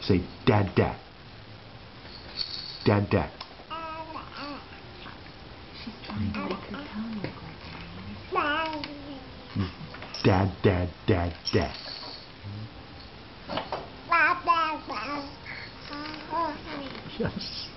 Say dad, dad. Dad, dad. She's trying to make her tongue look like Dad, dad, dad, dad. Yes.